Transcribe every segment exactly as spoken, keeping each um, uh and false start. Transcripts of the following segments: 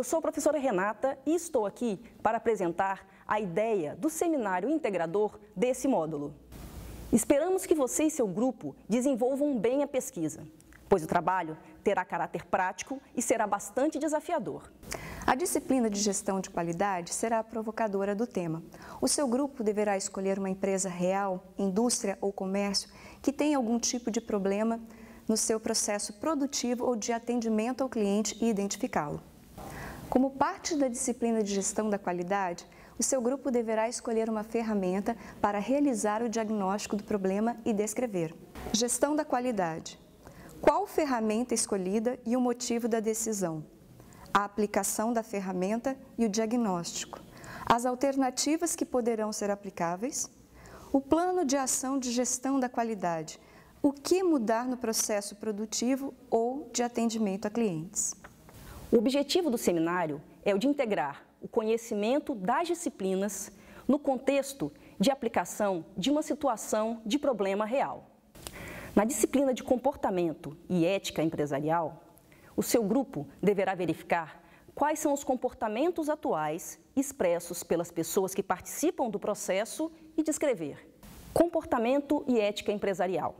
Eu sou a professora Renata e estou aqui para apresentar a ideia do seminário integrador desse módulo. Esperamos que você e seu grupo desenvolvam bem a pesquisa, pois o trabalho terá caráter prático e será bastante desafiador. A disciplina de gestão de qualidade será a provocadora do tema. O seu grupo deverá escolher uma empresa real, indústria ou comércio que tenha algum tipo de problema no seu processo produtivo ou de atendimento ao cliente e identificá-lo. Como parte da disciplina de gestão da qualidade, o seu grupo deverá escolher uma ferramenta para realizar o diagnóstico do problema e descrever. Gestão da qualidade. Qual ferramenta escolhida e o motivo da decisão? A aplicação da ferramenta e o diagnóstico. As alternativas que poderão ser aplicáveis. O plano de ação de gestão da qualidade. O que mudar no processo produtivo ou de atendimento a clientes. O objetivo do seminário é o de integrar o conhecimento das disciplinas no contexto de aplicação de uma situação de problema real. Na disciplina de comportamento e ética empresarial, o seu grupo deverá verificar quais são os comportamentos atuais expressos pelas pessoas que participam do processo e descrever comportamento e ética empresarial,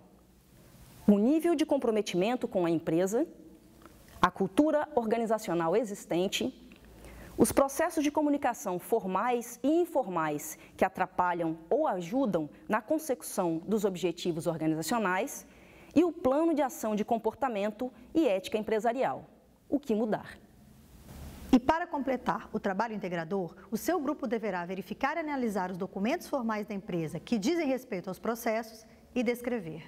o nível de comprometimento com a empresa, a cultura organizacional existente, os processos de comunicação formais e informais que atrapalham ou ajudam na consecução dos objetivos organizacionais e o plano de ação de comportamento e ética empresarial, o que mudar. E para completar o trabalho integrador, o seu grupo deverá verificar e analisar os documentos formais da empresa que dizem respeito aos processos e descrever.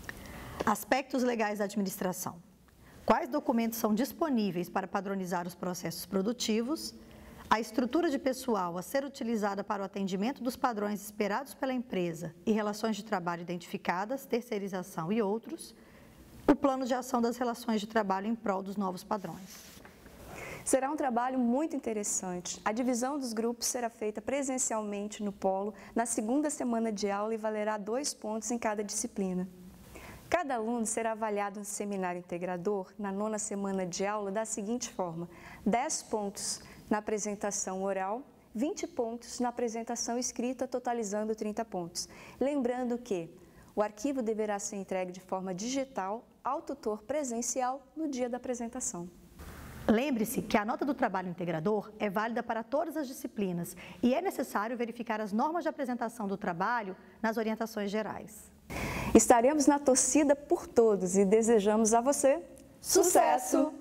Aspectos legais da administração. Quais documentos são disponíveis para padronizar os processos produtivos, a estrutura de pessoal a ser utilizada para o atendimento dos padrões esperados pela empresa e relações de trabalho identificadas, terceirização e outros, o plano de ação das relações de trabalho em prol dos novos padrões. Será um trabalho muito interessante. A divisão dos grupos será feita presencialmente no polo na segunda semana de aula e valerá dois pontos em cada disciplina. Cada aluno será avaliado no seminário integrador na nona semana de aula da seguinte forma: dez pontos na apresentação oral, vinte pontos na apresentação escrita, totalizando trinta pontos. Lembrando que o arquivo deverá ser entregue de forma digital ao tutor presencial no dia da apresentação. Lembre-se que a nota do trabalho integrador é válida para todas as disciplinas e é necessário verificar as normas de apresentação do trabalho nas orientações gerais. Estaremos na torcida por todos e desejamos a você sucesso!